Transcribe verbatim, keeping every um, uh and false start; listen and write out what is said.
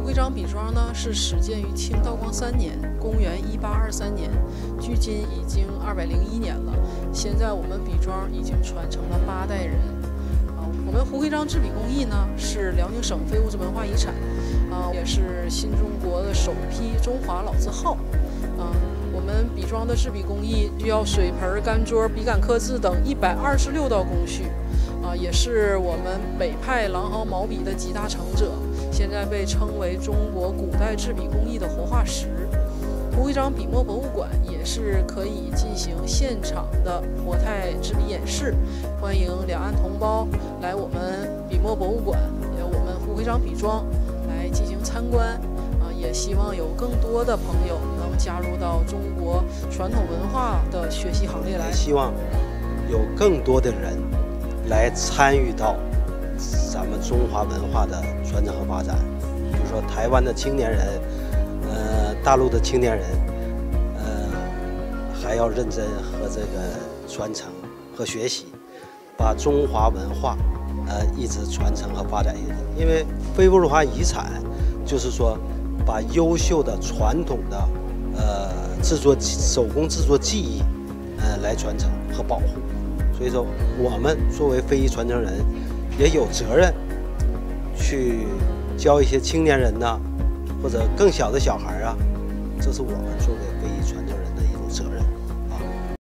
徽章笔庄呢是始建于清道光三年，公元一八二三年，距今已经二百零一年了。现在我们笔庄已经传承了八代人。啊，我们胡徽章制笔工艺呢是辽宁省非物质文化遗产，啊，也是新中国的首批中华老字号。啊，我们笔庄的制笔工艺需要水盆、干桌、笔杆刻字等一百二十六道工序。啊，也是我们北派狼毫毛笔的集大成者，现在被称为中国古代制笔工艺的活化石。胡徽章笔墨博物馆也是可以进行现场的活态制笔演示，欢迎两岸同胞来我们笔墨博物馆，也有我们胡徽章笔庄来进行参观。啊，也希望有更多的朋友能加入到中国传统文化的学习行列来。 希望有更多的人来参与到咱们中华文化的传承和发展，比如说台湾的青年人，呃，大陆的青年人，呃，还要认真和这个传承和学习，把中华文化，呃，一直传承和发展下去。因为非物质文化遗产，就是说把优秀的传统的，呃，制作手工制作技艺，呃，来传承和保护。所以说，我们作为非遗传承人，也有责任去教一些青年人呐，或者更小的小孩啊，这是我们作为非遗传承人